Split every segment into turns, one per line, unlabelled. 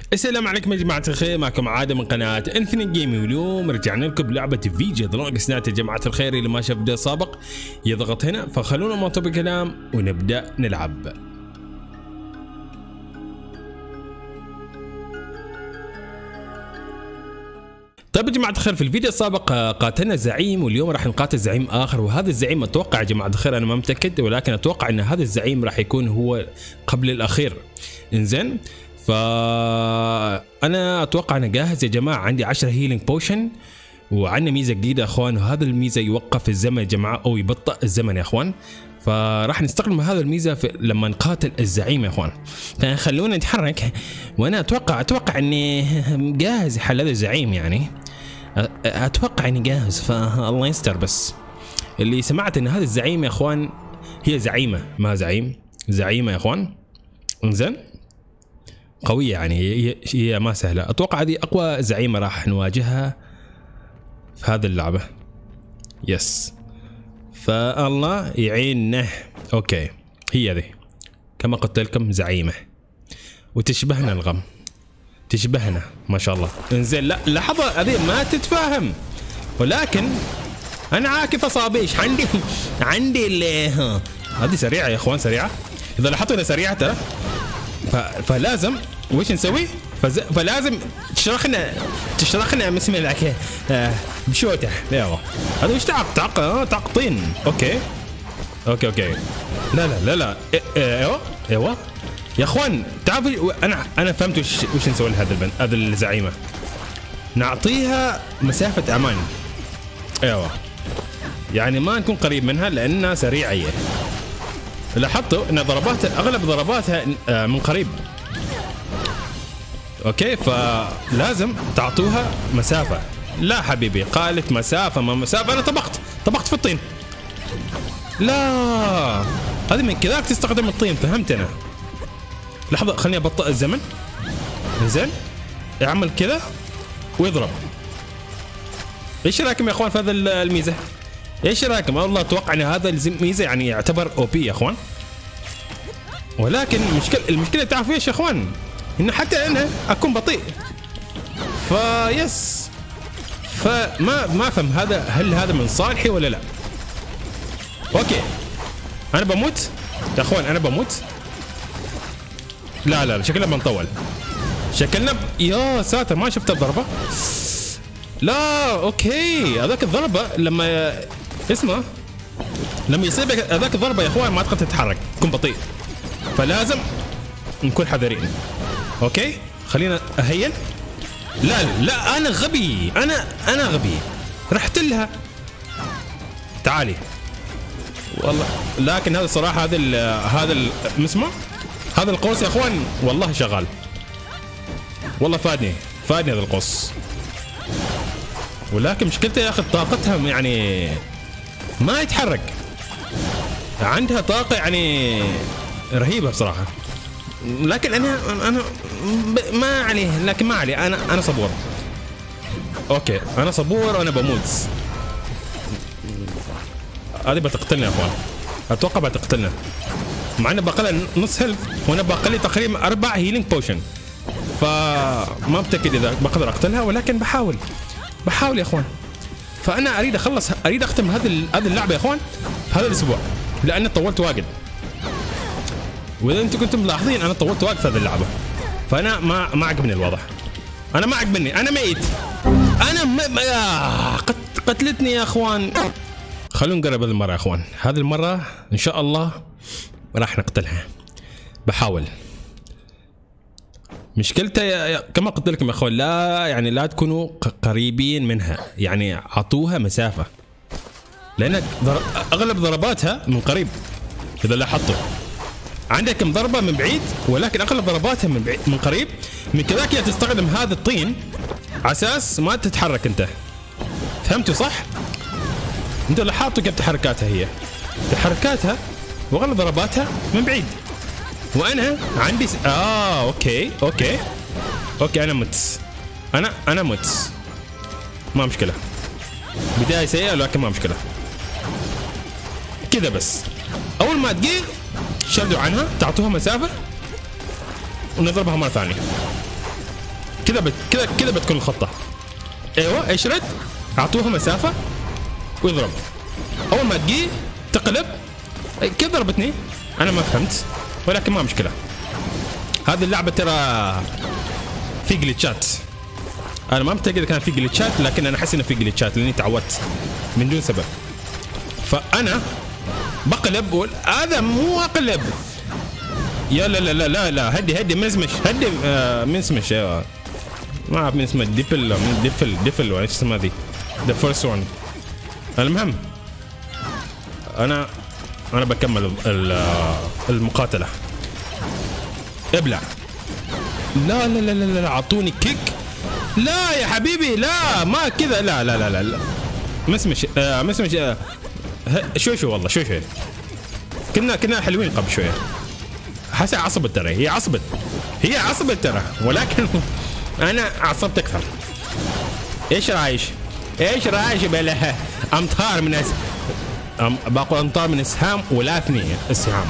السلام عليكم يا جماعة الخير، معكم عادة من قناة انفينيت جيمنج، واليوم رجعنا لكم بلعبة فيجا ذا لونجست نايت. يا جماعة الخير اللي ما شاف الفيديو السابق يضغط هنا، فخلونا ما نطول بالكلام ونبدأ نلعب. طيب يا جماعة الخير، في الفيديو السابق قاتلنا زعيم، واليوم راح نقاتل زعيم آخر، وهذا الزعيم أتوقع يا جماعة الخير، أنا ما متأكد، ولكن أتوقع أن هذا الزعيم راح يكون هو قبل الأخير. إنزين، فأنا أتوقع أنا جاهز يا جماعة. عندي 10 هيلينج بوشن، وعندنا ميزة جديدة يا أخوان، وهذا الميزة يوقف الزمن يا جماعة، أو يبطئ الزمن يا أخوان. فراح نستخدم هذا الميزة لما نقاتل الزعيم يا أخوان. فخلونا نتحرك، وأنا أتوقع إني جاهز حل هذا الزعيم يعني. أتوقع إني جاهز، فالله يستر. بس اللي سمعت إن هذا الزعيم يا أخوان، هي زعيمة ما زعيم، زعيمة يا أخوان. إنزين، قوية يعني، هي ما سهلة. أتوقع هذه أقوى زعيمة راح نواجهها في هذه اللعبة. يس، فالله يعيننا. أوكي، هي ذي كما قلت لكم زعيمة، وتشبهنا الغم، تشبهنا ما شاء الله. انزين، لا لحظة، هذه ما تتفاهم، ولكن أنا عاكف أصابيش. عندي اللي هذه سريعة يا إخوان، سريعة. إذا لاحظتوا إنها سريعة ترى، فلازم وش نسوي؟ فلازم تشرخنا بسم الله بشوته. ايوه، هذا وش تعقطين. اوكي. لا ايوه يا اخوان، تعرفوا انا فهمت وش نسوي لهذا هذا الزعيمه. نعطيها مسافه امان. ايوه، يعني ما نكون قريب منها لانها سريعه هي. لاحظتوا ان ضرباتها، اغلب ضرباتها من قريب. اوكي، فلازم تعطوها مسافه. لا حبيبي، قالت مسافه ما مسافه، انا طبقت في الطين. لا، هذه من كذاك تستخدم الطين، فهمت انا. لحظه، خليني ابطئ الزمن. زين، اعمل كذا ويضرب. ايش رايكم يا اخوان في هذا الميزه؟ ايش رايكم؟ والله اتوقع ان هذا الميزه يعني يعتبر او بي يا اخوان، ولكن المشكله تعرفوا ايش يا اخوان؟ انه حتى انا اكون بطيء. فيس، ما افهم هل هذا من صالحي ولا لا. اوكي، انا بموت يا اخوان، انا بموت. لا شكلنا بنطول، شكلنا يا ساتر، ما شفت الضربه. لا اوكي، هذاك الضربه لما يصيبك هذاك الضربه يا اخوان، ما تقدر تتحرك، تكون بطيء، فلازم نكون حذرين. اوكي، خلينا اهين. لا انا غبي، انا غبي، رحت لها. تعالي والله. لكن هذا الصراحه، هذا مسمع، هذا القوس يا اخوان والله شغال، والله فادني هذا القوس. ولكن مشكلته يا اخي طاقتها يعني ما يتحرك، عندها طاقه يعني رهيبه بصراحه. لكن انا ما عليه، لكن ما عليه، انا صبور. اوكي، انا صبور وانا بموت. هذه بتقتلنا يا اخوان، اتوقع بتقتلنا، مع انه باقي لها نص هيلث، وانا باقي لي تقريبا 4 هيلينج بوشن، فما متاكد اذا بقدر اقتلها، ولكن بحاول يا اخوان. فانا اريد اختم هذه اللعبه يا اخوان في هذا الاسبوع، لان طولت واجد. واذا انتم كنتم ملاحظين انا طولت واجد في هذه اللعبه، فانا ما عجبني الوضع، انا ما عجبني، انا ميت، انا قتلتني يا اخوان. خلونا نقرب هذه المره يا اخوان، هذه المره ان شاء الله راح نقتلها، بحاول. مشكلته كما قلت لكم يا اخوان، لا تكونوا قريبين منها، يعني اعطوها مسافه، لان اغلب ضرباتها من قريب. اذا لاحظتوا عندك ضربه من بعيد، ولكن اغلب ضرباتها من قريب. من كذاك هي تستخدم هذا الطين على اساس ما تتحرك. انت فهمتوا صح؟ انتوا لاحظتوا كيف تحركاتها واغلب ضرباتها من بعيد، وانا عندي اوكي انا مت، انا مت، ما مشكله، بدايه سيئه لكن ما مشكله. كذا بس اول ما تجي شردوا عنها، تعطوها مسافه ونضربها مره ثانيه. كذا بتكون الخطه. ايوه اشرد، اعطوها مسافه واضرب. اول ما تجي تقلب. كيف ضربتني؟ انا ما فهمت، ولكن ما مشكله. هذه اللعبه ترى في جليتشات. انا ما متاكد اذا كان في جليتشات، لكن انا احس انه في جليتشات لاني تعودت من دون سبب. فانا بقلب هذا مو اقلب. يا لا لا لا لا لا، هدي منسمش، هدي منسمش. ايوه ما اعرف من اسمه، ديفل ولا ايش اسمها ذي، ذا فيرست وان. المهم انا بكمل المقاتله. ابلع. لا لا لا لا لا، اعطوني كيك. لا يا حبيبي لا، ما كذا. لا لا لا لا مسمش شوي والله شوي. كنا حلوين قبل شويه. حاسة عصبت ترى، هي عصبت ترى، ولكن انا عصبت اكثر. ايش رايش بلا امطار من باقول امطار من اسهام ولا ثني اسهام.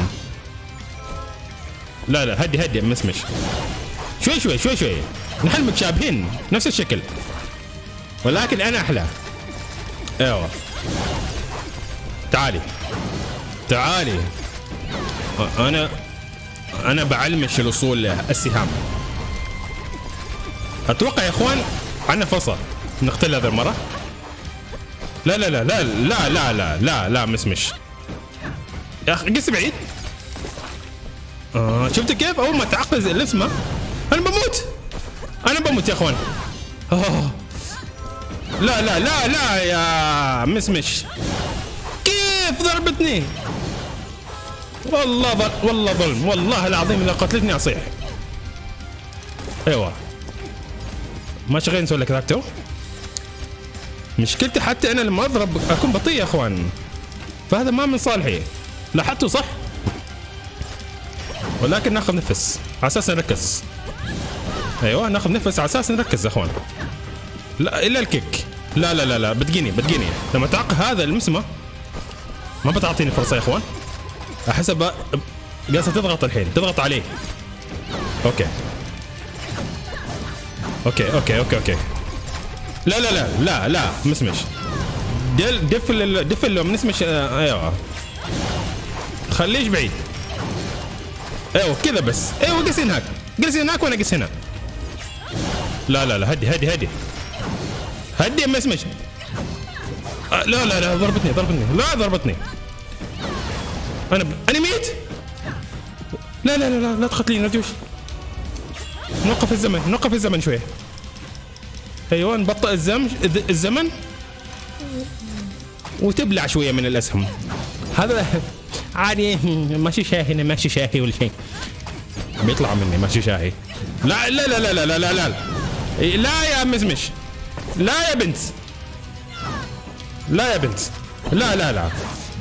لا هدي مسمش. شوي نحن متشابهين نفس الشكل، ولكن انا احلى. ايوه تعالي انا بعلمش الوصول للسهام. اتوقع يا اخوان عندنا فرصه نقتل هذا المره. لا لا لا لا لا لا لا لا لا مسمش يا اخي، قس بعيد. شفت كيف اول ما تعقز الاسمه انا بموت يا اخوان. لا لا لا لا يا مسمش، كيف ضربتني؟ والله ظلم، والله العظيم اذا قتلتني اصيح. ايوه ما شغالين نسوي لك ذاك. مشكلتي حتى انا لما اضرب اكون بطيء يا اخوان، فهذا ما من صالحي. لاحظتوا صح؟ ولكن ناخذ نفس على اساس نركز. ايوه ناخذ نفس على اساس نركز يا اخوان. لا الا الكيك. لا لا لا لا بتجيني لما تعق هذا المسمى ما بتعطيني فرصه يا اخوان. احسب جالسه تضغط الحين، تضغط عليه. اوكي لا لا لا لا لا مسمش. دفل لو منسمش. ايوه خليش بعيد. ايوه كذا بس. ايوه قس هناك وانا قس هنا. لا لا لا هدي يا مسمش. لا لا لا ضربتني لا ضربتني. انا ميت. لا لا لا لا تقتلين رجوش. نوقف الزمن شويه. ايوه نبطئ الزمن وتبلع شويه من الاسهم. هذا عادي ماشي شاهي ولا شيء. بيطلع مني ماشي شاهي. لا لا لا لا لا لا لا لا يا مسمش. لا يا بنت لا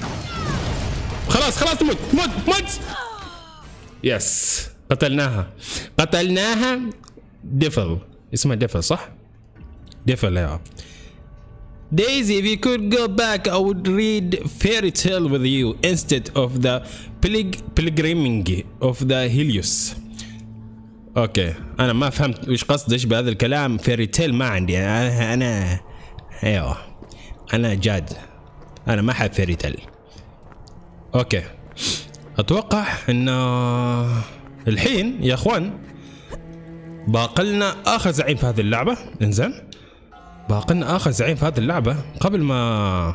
خلاص موت. يس قتلناها. ديفل اسمها ديفل صح؟ ديفل. يا Daisy, if you could go back, I would read fairy tale with you instead of the pilgriming of the Helios. اوكي انا ما فهمت وش قصدش بهذا الكلام. فيري تيل ما عندي انا ايوه انا جاد، انا ما احب فيري تيل. اوكي اتوقع ان الحين يا اخوان باقلنا اخر زعيم في هذه اللعبه. انزين باقلنا اخر زعيم في هذه اللعبه. قبل ما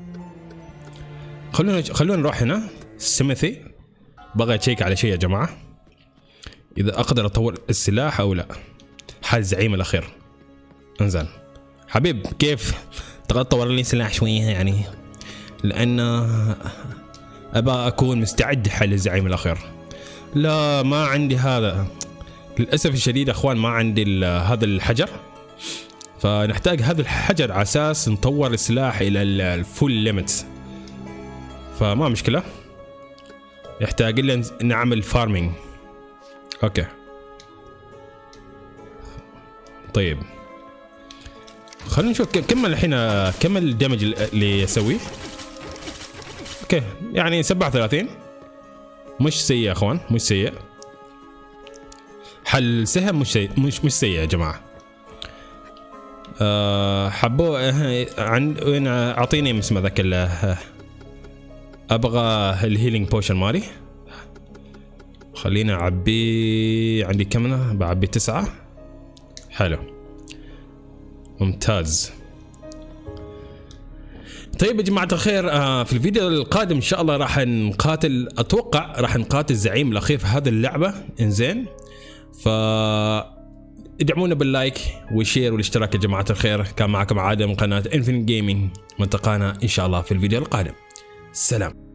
خلونا نروح هنا سيميثي. بغى اتشيك على شيء يا جماعه، اذا اقدر اطور السلاح او لا. حال الزعيم الاخير. انزين حبيب كيف تطور لي سلاح شويه يعني، لان ابى اكون مستعد حال الزعيم الاخير. لا ما عندي هذا للاسف الشديد اخوان، ما عندي هذا الحجر، فنحتاج هذا الحجر على اساس نطور السلاح الى الفول ليميت. فما مشكله، يحتاج لنا نعمل فارمينج. اوكي طيب خلينا نشوف كمل الحين، كمل الدمج اللي يسويه. اوكي يعني 37 مش سيء يا اخوان، مش سيء. حل سهم مش سيء يا جماعه. حبوا عند وين اعطيني اسمه ذاك ابغى الهيلينج بوشن مالي. خلينا اعبي، عندي كم بعبي 9. حلو ممتاز. طيب يا جماعة الخير، في الفيديو القادم ان شاء الله راح نقاتل، اتوقع راح نقاتل الزعيم الاخير في هذه اللعبة. انزين، ف ادعمونا باللايك والشير والاشتراك يا جماعة الخير. كان معكم عادل من قناة انفينيت جيمنج، ملتقانا ان شاء الله في الفيديو القادم. سلام.